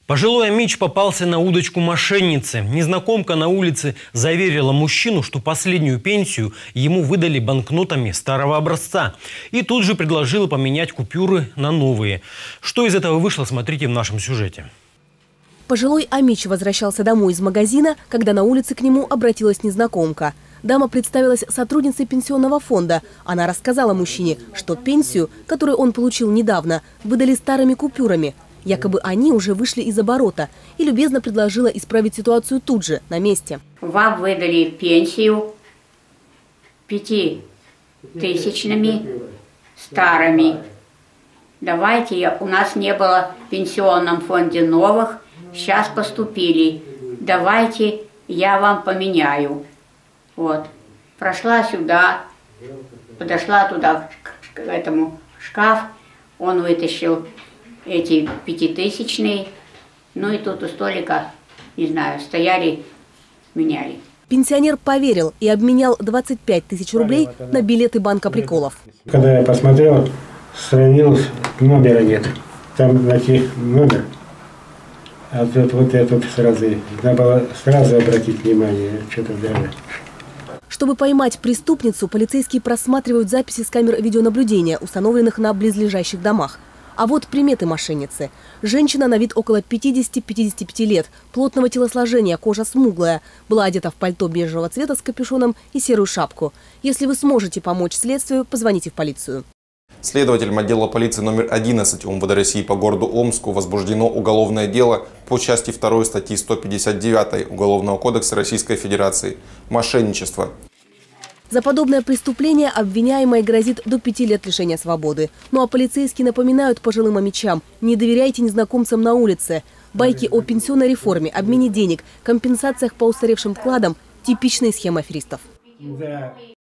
Пожилой Амич попался на удочку мошенницы. Незнакомка на улице заверила мужчину, что последнюю пенсию ему выдали банкнотами старого образца. И тут же предложила поменять купюры на новые. Что из этого вышло, смотрите в нашем сюжете. Пожилой Амич возвращался домой из магазина, когда на улице к нему обратилась незнакомка. Дама представилась сотрудницей пенсионного фонда. Она рассказала мужчине, что пенсию, которую он получил недавно, выдали старыми купюрами. Якобы они уже вышли из оборота, и любезно предложила исправить ситуацию тут же, на месте. Вам выдали пенсию 5000-ми старыми. Давайте, у нас не было в пенсионном фонде новых, сейчас поступили. Давайте я вам поменяю. Вот. Прошла сюда, подошла туда к этому шкаф, он вытащил эти 5000-е, ну и тут у столика, не знаю, стояли, меняли. Пенсионер поверил и обменял 25 тысяч рублей на билеты банка приколов. Когда я посмотрел, сравнилось, номера нет. Там найти номер, а тут вот я тут сразу, надо было сразу обратить внимание, что-то даже. Чтобы поймать преступницу, полицейские просматривают записи с камер видеонаблюдения, установленных на близлежащих домах. А вот приметы мошенницы. Женщина на вид около 50-55 лет, плотного телосложения, кожа смуглая. Была одета в пальто бежевого цвета с капюшоном и серую шапку. Если вы сможете помочь следствию, позвоните в полицию. Следователям отдела полиции номер 11 УМВД России по городу Омску возбуждено уголовное дело по части 2 статьи 159 Уголовного кодекса Российской Федерации «Мошенничество». За подобное преступление обвиняемой грозит до 5 лет лишения свободы. Ну а полицейские напоминают пожилым амичам: не доверяйте незнакомцам на улице. Байки о пенсионной реформе, обмене денег, компенсациях по устаревшим вкладам – типичные схемы аферистов.